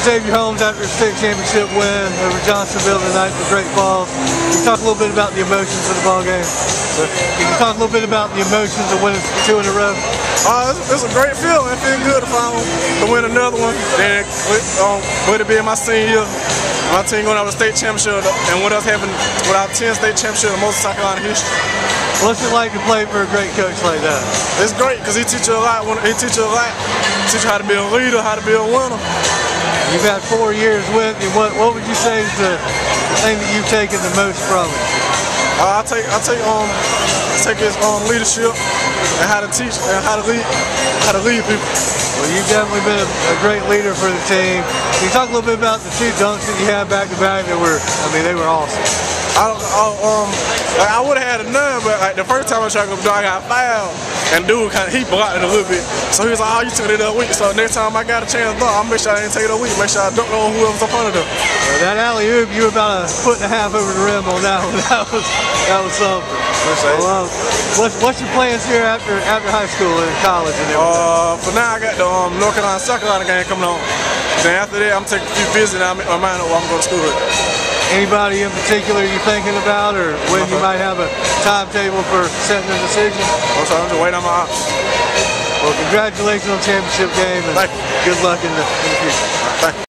Xavier Holmes after a state championship win over Johnsonville tonight for Great Falls. Can you talk a little bit about the emotions of the ball game? Can you talk a little bit about the emotions of winning 2 in a row? It's a great feeling. It feels good to win another one. Then with it being my senior year, my team going out with state championship, and what else happened with our 10 state championship in most of South Carolina history. What's it like to play for a great coach like that? It's great because he teaches you a lot. He teaches you a lot. Teach you how to be a leader, how to be a winner. You've had 4 years with him. What would you say is the thing that you've taken the most from him? I take his leadership and how to teach and how to lead people. Well, you've definitely been a great leader for the team. Can you talk a little bit about the 2 dunks that you had back to back that were, they were awesome. I would have had a none, but like the first time I tried to go dunk, I got fouled, and dude he blocked it a little bit. So he was like, "Oh, you took it up weak." So next time I got a chance to dunk, I'll make sure I didn't take it up weak. Make sure I dunked on whoever's up under them. Well, that alley-oop, you were about 1.5 feet over the rim on that one. That was something. Well, what's your plans here after high school and college and everything? For now, I got the North Carolina South Carolina game coming on. Then after that, I'm taking a few visits and I'll make my mind up where I'm going to school with. Anybody in particular you thinking about, or when you might have a timetable for setting a decision? I'm just waiting on my options. Well, congratulations on the championship game, and good luck in the future. Thank you.